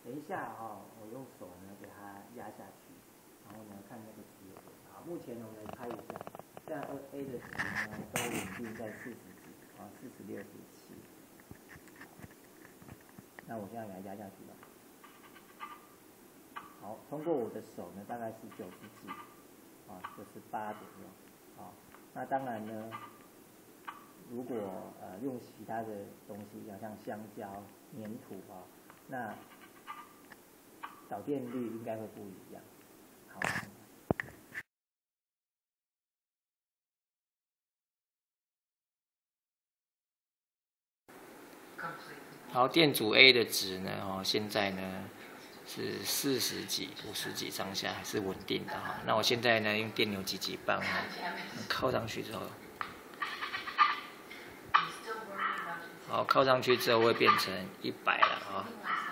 等一下我用手呢给它压下去，然后呢看那个值。好，目前我们来猜一下，现在2A 的值呢都稳定在40几，46、47。那我现在给它压下去了。好，通过我的手呢大概是90几，就是8左右。好，那当然呢，如果用其他的东西，像香蕉、粘土那导电率应该会不一样。好。好，电阻 A 的值呢，现在呢是40几、50几上下，还是稳定的哈。那我现在呢用电流几级棒靠上去之后，好，靠上去之后会变成100了